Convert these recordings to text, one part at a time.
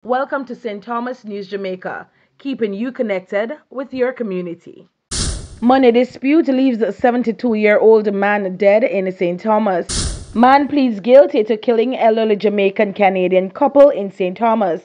Welcome to St. Thomas News Jamaica, keeping you connected with your community. Money dispute leaves a 72-year-old man dead in St. Thomas. Man pleads guilty to killing elderly Jamaican-Canadian couple in St. Thomas.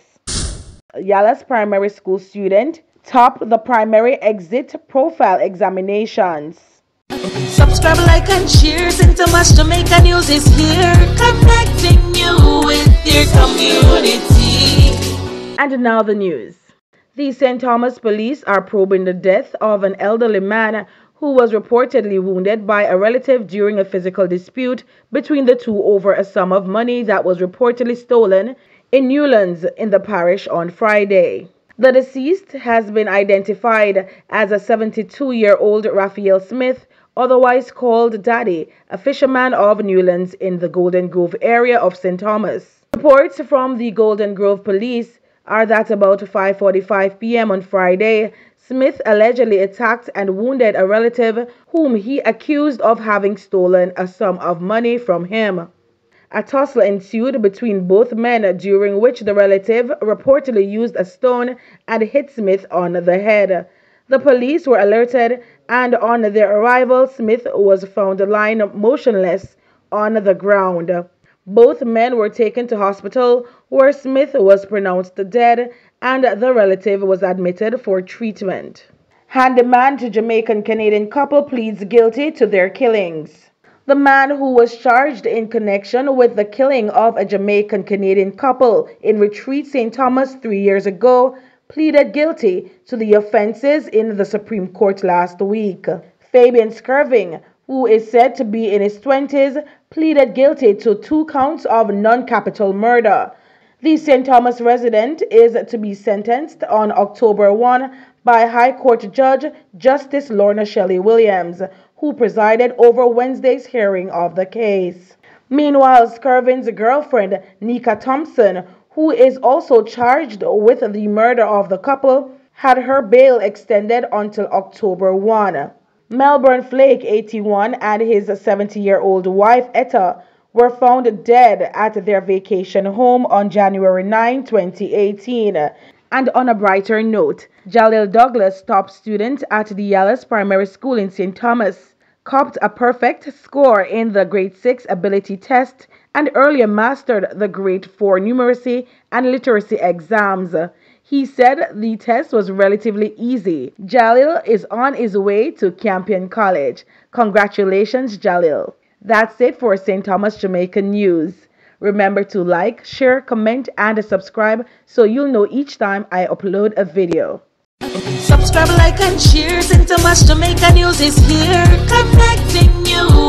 Yallah's primary school student topped the primary exit profile examinations. Subscribe, like, and share. St. Thomas Jamaica News is here, connecting you with your community. And now the news. The St. Thomas police are probing the death of an elderly man who was reportedly wounded by a relative during a physical dispute between the two over a sum of money that was reportedly stolen in Newlands in the parish on Friday. The deceased has been identified as a 72-year-old Raphael Smith, otherwise called Daddy, a fisherman of Newlands in the Golden Grove area of St. Thomas. Reports from the Golden Grove police are that about 5:45 p.m. on Friday, Smith allegedly attacked and wounded a relative whom he accused of having stolen a sum of money from him. A tussle ensued between both men, during which the relative reportedly used a stone and hit Smith on the head. The police were alerted, and on their arrival, Smith was found lying motionless on the ground. Both men were taken to hospital, where Smith was pronounced dead and the relative was admitted for treatment. Handyman to Jamaican-Canadian couple pleads guilty to their killings. The man who was charged in connection with the killing of a Jamaican-Canadian couple in Retreat, St. Thomas 3 years ago pleaded guilty to the offenses in the Supreme Court last week. Fabian Skirving, who is said to be in his 20s, pleaded guilty to 2 counts of non-capital murder. The St. Thomas resident is to be sentenced on October 1 by High Court Judge Justice Lorna Shelley Williams, who presided over Wednesday's hearing of the case. Meanwhile, Skirving's girlfriend, Nika Thompson, who is also charged with the murder of the couple, had her bail extended until October 1. Melbourne Flake, 81, and his 70-year-old wife, Etta, were found dead at their vacation home on January 9, 2018. And on a brighter note, Jalil Douglas, top student at the Yallah's primary school in St. Thomas, copped a perfect score in the grade 6 ability test and earlier mastered the grade 4 numeracy and literacy exams. He said the test was relatively easy. Jalil is on his way to Campion College. Congratulations, Jalil. That's it for St. Thomas Jamaican News. Remember to like, share, comment, and subscribe so you'll know each time I upload a video. Subscribe, like, and share. St. Thomas Jamaica News is here, connecting you